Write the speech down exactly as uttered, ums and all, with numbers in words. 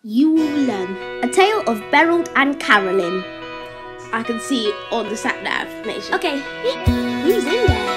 you will learn. A Tale of Berald and Caroline. I can see it on the sat nav nation. Okay. Who's in there?